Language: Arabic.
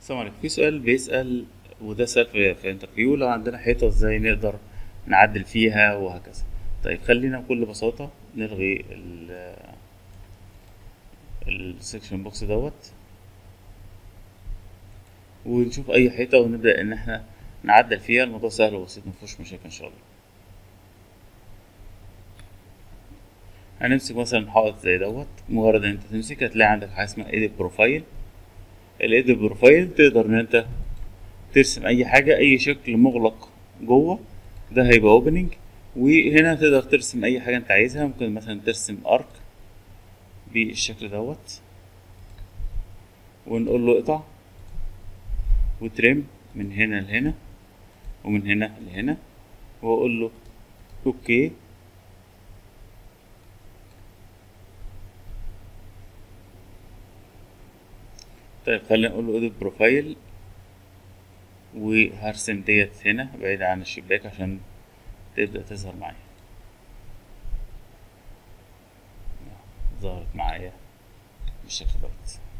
السلام عليكم. في سؤال بيسأل، وده سؤال في انترفيو: لو عندنا حيطة ازاي نقدر نعدل فيها وهكذا. طيب خلينا بكل بساطة نلغي السكشن بوكس دوت، ونشوف أي حيطة ونبدأ إن احنا نعدل فيها. الموضوع سهل وبسيط، مفيهوش مشاكل إن شاء الله. هنمسك مثلا حائط زي دوت، مجرد إن أنت تمسك هتلاقي عندك حاجة اسمها إيديت بروفايل. الإيديت بروفايل تقدر إن أنت ترسم اي حاجة، اي شكل مغلق جوه ده هيبقى اوبننج. وهنا تقدر ترسم اي حاجة انت عايزها، ممكن مثلا ترسم ارك بالشكل دوت، ونقول له اقطع وترم من هنا لهنا ومن هنا لهنا، واقول له اوكي. طيب خلينا نقول له edit بروفايل، وهرسم ديت هنا بعيد عن الشباك عشان تبدأ تظهر معايا. ظهرت معايا بالشكل دوت.